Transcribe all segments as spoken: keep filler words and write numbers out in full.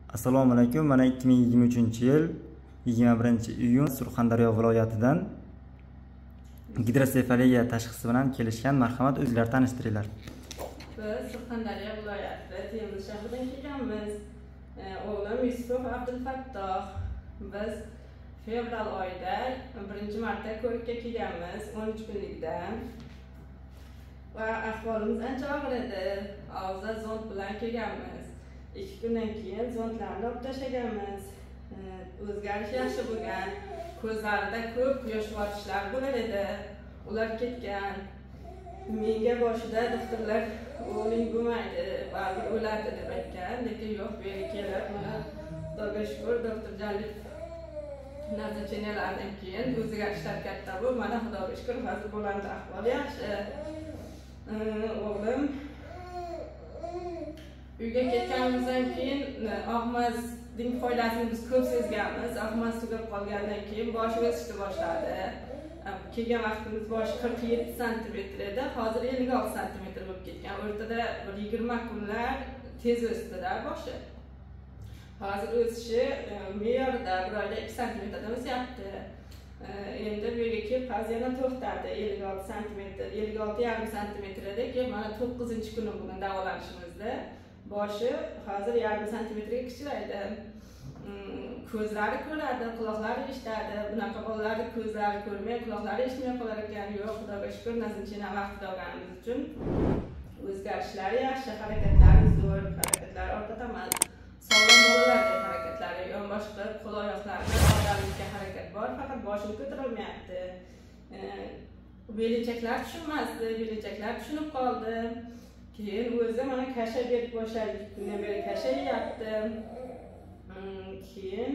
Assalomu alaykum. Mana ikki ming yigirma uchinchi yil yigirma birinchi iyun Surxondaryo viloyatidan gidrosefaliya tashxisi bilan kelishgan. Marhamat, o'zingizlar tanishtiringlar. Biz Surxondaryo viloyati Termiz shahridan kelganmiz. O'g'lim Yusuf Abdulfattoh. Biz fevral oyida birinchi marta ko'rikka kelganmiz, o'n uch kunlikdan. Va ahvolimiz ancha og'ir edi. Og'izda zond bilan kelganmiz. ikki kundan keyin zondlarni olib tashlaganmiz. O'zgarish yaxshi bo'lgan. Ko'zlarida ko'p quyosh botishlar bo'lar edi. Ular ketgan. Menga boshida doktorlar o'g'ling bo'lmaydi, baribir o'ladi deb aytgan, lekin yo'q, bu yerga kelib, mana Xudoga shukr, doktor Jalil nazarchenalaridan keyin o'zgarishlar katta bu. Mana Xudoga shukr, hozir bo'landi, ahvol yaxshi. O'g'lim uyga ketganimizdan keyin og'mazning foydasini biz ko'p sezganmiz. Og'maz tugab qolgandan keyin boshi o'sishni boshladi. Kelgan vaqtimiz boshi qirq yetti santimetr edi, hozir ellik olti santimetr bo'lib ketgan. O'rtada bir yigirma kunlar tez o'sdi-da boshi. Hozir o'sishi me'yorida bir oyda ikki santimetrdan o'syapti. Endi bu yerga kelib hozir yana to'xtadi. ellik olti santimetr, ellik olti yarim santimetr edi. Keyin mana to'qqizinchi kuni bugun davolanishimizda boshi hozir yarim santimetrga kichraydi. Ko'zlari ko'radi, quloqlari eshitadi. Bunaqa bolalarni ko'zlari ko'rmay, quloqlari eshitmay qolar ekan. Yo'q, Xudoga shukr, nazarchena vaqtida olganimiz uchun o'zgarishlari yaxshi, harakatlari zo'r, harakatlari orqatamas. Sog'lom bolalardek harakatlari, yonbosh qilib, qo'l oyoqlarida odamlikka harakat bor, faqat boshini ko'tarolmayapti. Belinchaklar tushunmasdi, belinchaklar tushunib qoldi. Keyin o'zi mana kasha berib boshladi, ikki kundan beri kasha yeyapti. Keyin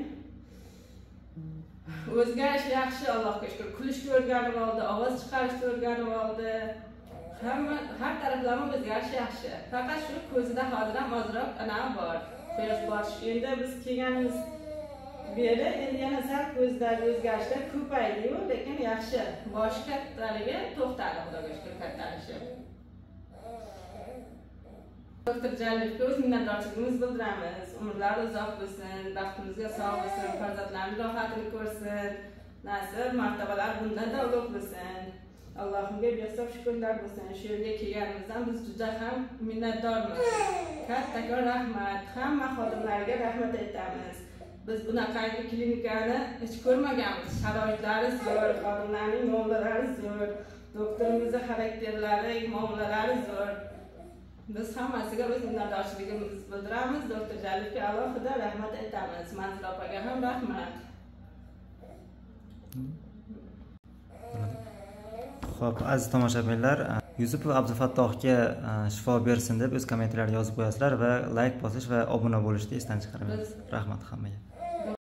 o'zgarish yaxshi, Allohga shukr. Kulishni o'rganib oldi, ovoz chiqarishni o'rganib oldi. Hamma har taraflama o'zgarish yaxshi. Faqat shu ko'zida hozir ham ozroq ana bor. Quyosh botish. Endi biz kelganimiz beri endi yana sal ko'zdagi o'zgarishlar ko'paydi-yu, lekin yaxshi. Boshi kattaligi to'xtadi, Xudoga shukr, kattalishi. Doktor Jalilga o'z minnatdorchiligimizni bildiramiz. Umrlari uzoq bo'lsin, baxtimizga sog' bo'lsin, farzandlarning rohatini ko'rsin. Nasib, martabalar bundan-da ulug' bo'lsin. Allohimga behisob shukrlar bo'lsin. Shu yerga kelganimizdan biz juda ham minnatdormiz. Kattakon rahmat, hamma xodimlarga rahmat aytamiz. Biz bunaqangi klinikani hech ko'rmaganmiz. Sharoitlari zo'r, xodimlarning muomalalari zo'r, doktorimizning xarakterlari, muomalalari zo'r. Biz hammasiga o'z minnatdorchiligimizni bildiramiz. Doktor Jalilga alohida rahmat aytamiz. Manzura opaga ham rahmat. Xo'p, aziz tomoshabinlar, Yusuf Abdulfattohga shifo bersin deb o'z kommentariylarga yozib qo'yasizlar va like bosish va obuna bo'lishni esdan chiqarmaysiz. Rahmat hammaga.